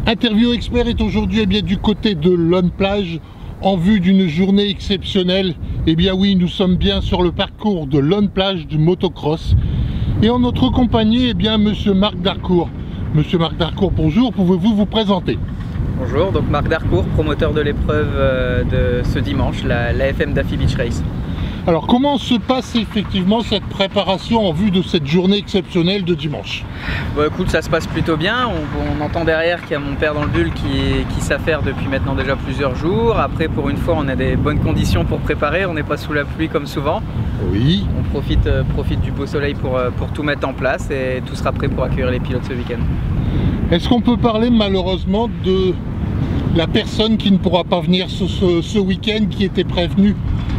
Interview Expert est aujourd'hui du côté de Lonne Plage en vue d'une journée exceptionnelle. Eh bien oui, nous sommes bien sur le parcours de Lonne Plage du motocross et en notre compagnie, monsieur Marc Darcourt. Monsieur Marc Darcourt, bonjour, pouvez-vous vous présenter? Bonjour, donc Marc Darcourt, promoteur de l'épreuve de ce dimanche, la FM Daffy Beach Race. Alors comment se passe effectivement cette préparation en vue de cette journée exceptionnelle de dimanche? Bon écoute, ça se passe plutôt bien, on entend derrière qu'il y a mon père dans le bulle qui s'affaire depuis maintenant déjà plusieurs jours. Après pour une fois on a des bonnes conditions pour préparer, on n'est pas sous la pluie comme souvent. Oui. On profite du beau soleil pour tout mettre en place et tout sera prêt pour accueillir les pilotes ce week-end. Est-ce qu'on peut parler malheureusement de la personne qui ne pourra pas venir ce week-end, qui était prévenue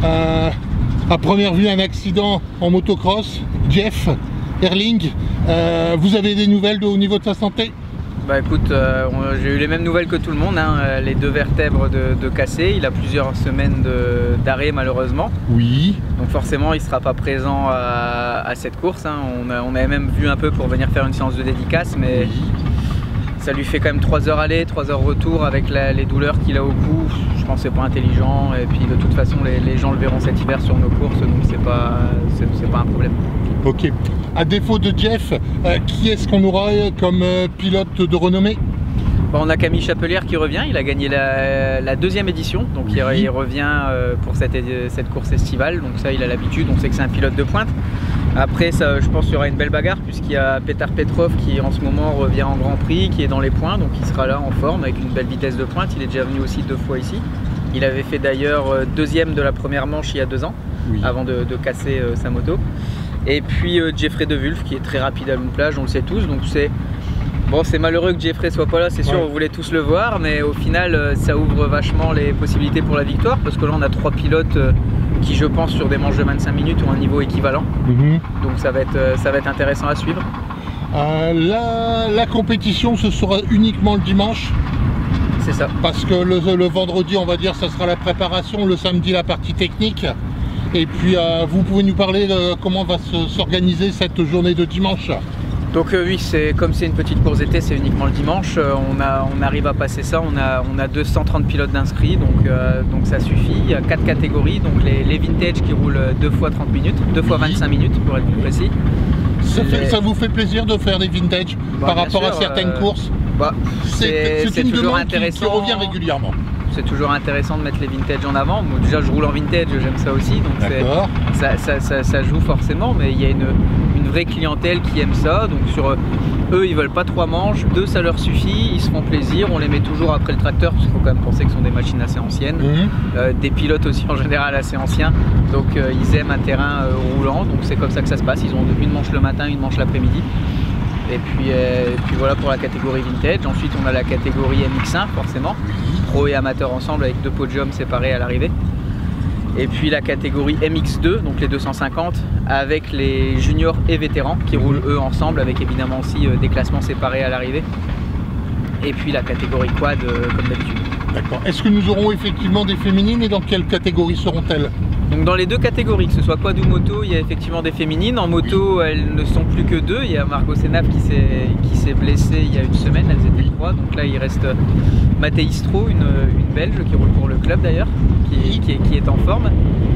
à première vue un accident en motocross, Jeff Erling? Vous avez des nouvelles au niveau de sa santé? Bah écoute, j'ai eu les mêmes nouvelles que tout le monde, hein. Les deux vertèbres de cassées, il a plusieurs semaines d'arrêt malheureusement. Oui. Donc forcément il ne sera pas présent à cette course, hein. On avait même vu un peu pour venir faire une séance de dédicace, mais oui. Ça lui fait quand même 3 heures aller, 3 heures retour avec les douleurs qu'il a au cou. Je pense que c'est pas intelligent et puis de toute façon les gens le verront cet hiver sur nos courses, donc c'est pas un problème. Ok. À défaut de Jeff, qui est-ce qu'on aura comme pilote de renommée? Bon, on a Camille Chapelière qui revient, il a gagné la deuxième édition, donc oui. il revient pour cette course estivale, donc ça il a l'habitude, on sait que c'est un pilote de pointe. Après ça, je pense qu'il y aura une belle bagarre puisqu'il y a Petar Petrov qui en ce moment revient en Grand Prix, qui est dans les points, donc il sera là en forme avec une belle vitesse de pointe. Il est déjà venu aussi 2 fois ici. Il avait fait d'ailleurs deuxième de la première manche il y a 2 ans, oui. Avant de casser sa moto. Et puis Jeffrey De Wulf qui est très rapide à Lonne Plage, on le sait tous, donc c'est malheureux que Jeffrey soit pas là, c'est sûr, ouais. On voulait tous le voir, mais au final ça ouvre vachement les possibilités pour la victoire parce que là on a 3 pilotes qui je pense sur des manches de 25 minutes ont un niveau équivalent. Donc ça va être intéressant à suivre. La compétition ce sera uniquement le dimanche? C'est ça. Parce que le vendredi on va dire ça sera la préparation, le samedi la partie technique. Et puis vous pouvez nous parler de comment va s'organiser cette journée de dimanche? Donc oui, comme c'est une petite course d'été, c'est uniquement le dimanche. On arrive à passer ça, on a 230 pilotes d'inscrits, donc ça suffit. Il y a 4 catégories, donc les vintage qui roulent 2 fois 30 minutes, 2 fois 25 minutes pour être plus précis. Ça vous fait plaisir de faire des vintage par rapport à certaines courses? C'est une toujours demande intéressant. qui revient régulièrement. C'est toujours intéressant de mettre les vintage en avant. Moi, déjà je roule en vintage, j'aime ça aussi, donc ça joue forcément, mais il y a une vraie clientèle qui aime ça. Donc sur eux ils veulent pas 3 manches, 2 ça leur suffit, ils se font plaisir, on les met toujours après le tracteur parce qu'il faut quand même penser que ce sont des machines assez anciennes, des pilotes aussi en général assez anciens, donc ils aiment un terrain roulant, donc c'est comme ça que ça se passe. Ils ont une manche le matin, une manche l'après-midi. Et puis voilà pour la catégorie vintage. Ensuite on a la catégorie MX1 forcément, pro et amateur ensemble avec 2 podiums séparés à l'arrivée. Et puis la catégorie MX2, donc les 250 avec les juniors et vétérans qui roulent eux ensemble avec évidemment aussi des classements séparés à l'arrivée. Et puis la catégorie quad comme d'habitude. D'accord. Est-ce que nous aurons effectivement des féminines et dans quelle catégorie seront-elles? Donc dans les 2 catégories, que ce soit quad ou moto, il y a effectivement des féminines. En moto, elles ne sont plus que 2. Il y a Margot Senaf qui s'est blessée il y a une semaine, elles étaient 3. Donc là il reste Mathéis Stroh, une Belge qui roule pour le club d'ailleurs, qui est en forme.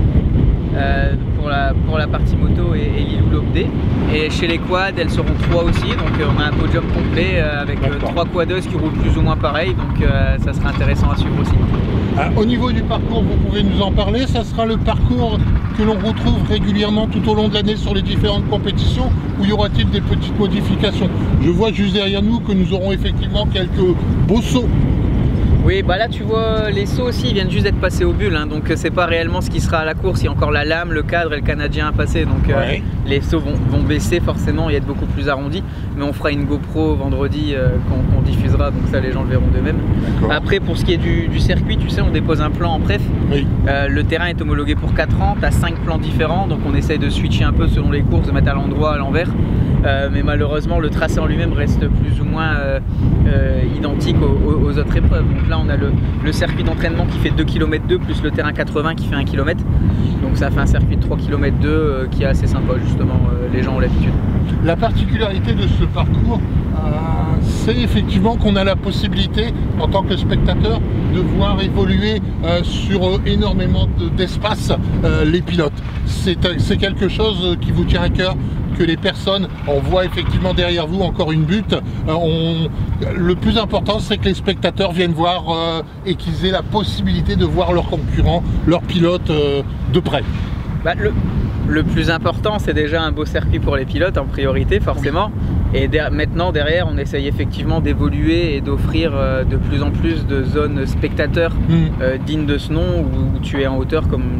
Pour la partie moto et Lilou Lobdé. Et chez les quads, elles seront 3 aussi, donc on a un podium complet avec 3 quadeuses qui roulent plus ou moins pareil, donc ça sera intéressant à suivre aussi. Au niveau du parcours, vous pouvez nous en parler? Ça sera le parcours que l'on retrouve régulièrement tout au long de l'année sur les différentes compétitions, ou y aura-t-il des petites modifications? Je vois juste derrière nous que nous aurons effectivement quelques beaux sauts. Oui, bah là tu vois les sauts aussi, ils viennent juste d'être passés au bulle, hein, donc c'est pas réellement ce qui sera à la course. Il y a encore la lame, le cadre et le canadien à passer, donc les sauts vont baisser forcément et être beaucoup plus arrondis, mais on fera une GoPro vendredi qu'on diffusera, donc ça les gens le verront d'eux-mêmes. Après pour ce qui est du circuit, tu sais, on dépose un plan en préf. Oui. Le terrain est homologué pour 4 ans, tu as 5 plans différents, donc on essaye de switcher un peu selon les courses, de mettre à l'endroit, à l'envers. Mais malheureusement le tracé en lui-même reste plus ou moins identique aux autres épreuves. Donc là on a le circuit d'entraînement qui fait 2 km 2 plus le terrain 80 qui fait 1 km. Donc Donc ça fait un circuit de 3 km 2 qui est assez sympa justement, les gens ont l'habitude. La particularité de ce parcours, c'est effectivement qu'on a la possibilité, en tant que spectateur, de voir évoluer sur énormément d'espace les pilotes. C'est quelque chose qui vous tient à cœur, que les personnes, on voit effectivement derrière vous encore une butte. Le plus important, c'est que les spectateurs viennent voir et qu'ils aient la possibilité de voir leurs concurrents, leurs pilotes de près. Bah, le plus important, c'est déjà un beau circuit pour les pilotes en priorité, forcément. Oui. Et maintenant, derrière, on essaye effectivement d'évoluer et d'offrir de plus en plus de zones spectateurs dignes de ce nom, où tu es en hauteur, comme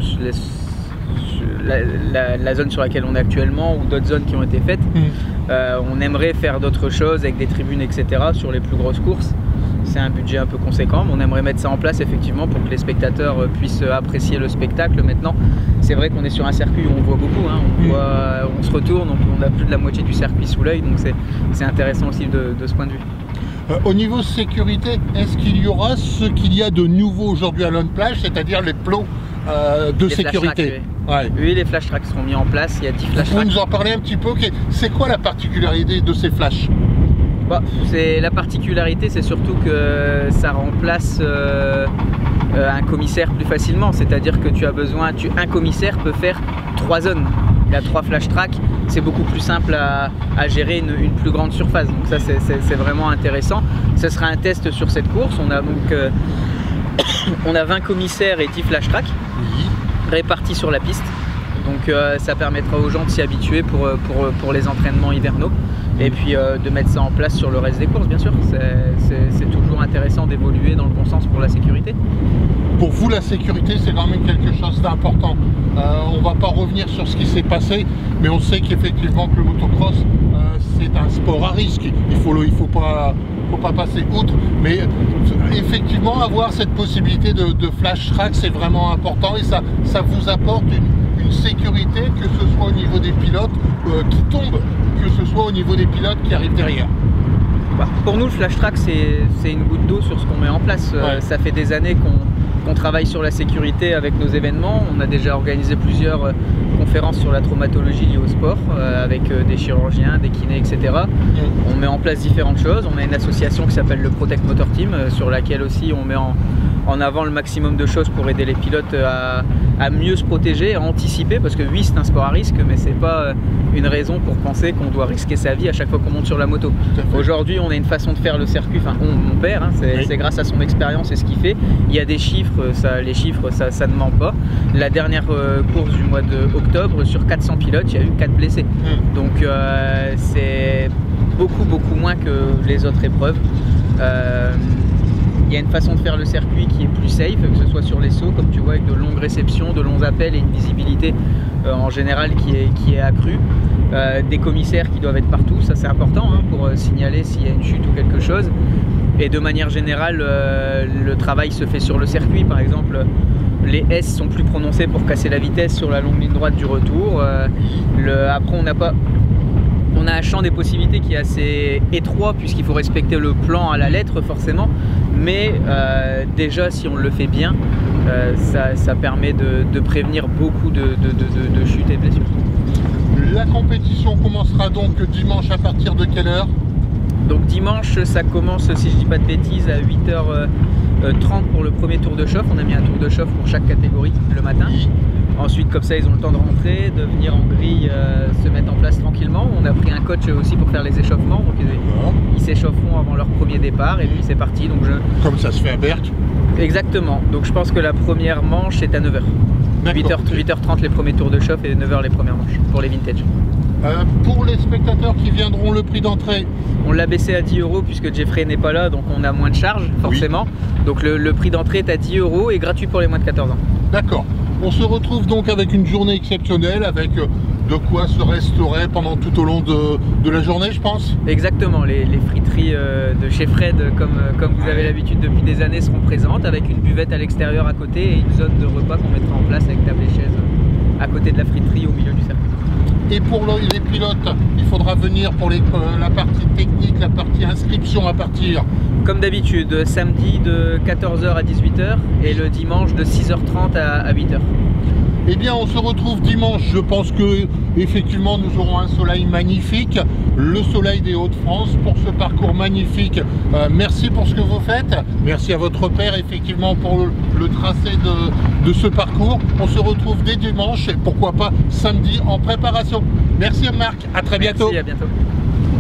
la zone sur laquelle on est actuellement, ou d'autres zones qui ont été faites. On aimerait faire d'autres choses avec des tribunes, etc. sur les plus grosses courses. C'est un budget un peu conséquent, mais on aimerait mettre ça en place effectivement pour que les spectateurs puissent apprécier le spectacle. Maintenant, c'est vrai qu'on est sur un circuit où on voit beaucoup, hein. On se retourne, on a plus de la moitié du circuit sous l'œil, donc c'est intéressant aussi de ce point de vue. Au niveau sécurité, est-ce qu'il y aura ce qu'il y a de nouveau aujourd'hui à Lone Plage, c'est-à-dire les plots de sécurité? Oui, les flash tracks seront mis en place, il y a 10 flash tracks. Vous nous en parlez un petit peu, c'est quoi la particularité de ces flashs? La particularité, c'est surtout que ça remplace un commissaire plus facilement, c'est-à-dire que un commissaire peut faire 3 zones. Il y a 3 flash tracks, c'est beaucoup plus simple à gérer une plus grande surface, donc ça c'est vraiment intéressant. Ce sera un test sur cette course, on a donc on a 20 commissaires et 10 flash tracks répartis sur la piste, donc ça permettra aux gens de s'y habituer pour les entraînements hivernaux. Et puis de mettre ça en place sur le reste des courses, bien sûr. C'est toujours intéressant d'évoluer dans le bon sens pour la sécurité. Pour vous, la sécurité, c'est quand même quelque chose d'important. On ne va pas revenir sur ce qui s'est passé, mais on sait qu'effectivement que le motocross, c'est un sport à risque. Il faut pas passer outre. Mais effectivement, avoir cette possibilité de flash track, c'est vraiment important et ça vous apporte une sécurité, que ce soit au niveau des pilotes qui tombent, que ce soit au niveau des pilotes qui arrivent derrière. Pour nous, le flash track, c'est une goutte d'eau sur ce qu'on met en place. Ça fait des années qu'on travaille sur la sécurité avec nos événements. On a déjà organisé plusieurs conférences sur la traumatologie liée au sport avec des chirurgiens, des kinés, etc. On met en place différentes choses. On a une association qui s'appelle le Protect Motor Team, sur laquelle aussi on met en avant le maximum de choses pour aider les pilotes à mieux se protéger, à anticiper, parce que oui, c'est un sport à risque, mais c'est pas une raison pour penser qu'on doit risquer sa vie à chaque fois qu'on monte sur la moto. Aujourd'hui, on a une façon de faire le circuit, enfin mon père, hein, c'est grâce à son expérience et ce qu'il fait. Il y a des chiffres, les chiffres ça ne ment pas. La dernière course du mois d'octobre, sur 400 pilotes, il y a eu 4 blessés. Donc c'est beaucoup moins que les autres épreuves. Il y a une façon de faire le circuit qui est plus safe, que ce soit sur les sauts, comme tu vois, avec de longues réceptions, de longs appels et une visibilité en général qui est accrue. Des commissaires qui doivent être partout, ça c'est important hein, pour signaler s'il y a une chute ou quelque chose. Et de manière générale, le travail se fait sur le circuit. Par exemple, les S sont plus prononcés pour casser la vitesse sur la longue ligne droite du retour. Après, on a un champ des possibilités qui est assez étroit puisqu'il faut respecter le plan à la lettre forcément, mais déjà si on le fait bien, ça permet de prévenir beaucoup de chutes et de blessures. La compétition commencera donc dimanche à partir de quelle heure? Donc dimanche ça commence, si je dis pas de bêtises, à 8h30 pour le premier tour de chauffe. On a mis un tour de chauffe pour chaque catégorie le matin. Ensuite, comme ça, ils ont le temps de rentrer, de venir en grille, se mettre en place tranquillement. On a pris un coach aussi pour faire les échauffements. Donc ils s'échaufferont avant leur premier départ et puis c'est parti. Donc Comme ça se fait à Berck. Exactement. Donc je pense que la première manche est à 9h. 8h30 les premiers tours de chauffe et 9h les premières manches pour les vintage. Pour les spectateurs qui viendront, le prix d'entrée? On l'a baissé à 10 € puisque Jeffrey n'est pas là, donc on a moins de charges forcément. Oui. Donc le prix d'entrée est à 10 € et gratuit pour les moins de 14 ans. D'accord. On se retrouve donc avec une journée exceptionnelle, avec de quoi se restaurer pendant tout au long de la journée, je pense. Exactement, les friteries de chez Fred, comme vous avez l'habitude depuis des années, seront présentes, avec une buvette à l'extérieur à côté et une zone de repas qu'on mettra en place avec table et chaise à côté de la friterie au milieu du circuit. Et pour les pilotes, il faudra venir pour la partie technique, la partie inscription à partir? Comme d'habitude, samedi de 14h à 18h et le dimanche de 6h30 à 8h. Eh bien, on se retrouve dimanche. Je pense que effectivement nous aurons un soleil magnifique, le soleil des Hauts-de-France pour ce parcours magnifique. Merci pour ce que vous faites. Merci à votre père effectivement pour le tracé de ce parcours. On se retrouve dès dimanche et pourquoi pas samedi en préparation. Merci Marc, à très bientôt. Merci, à bientôt.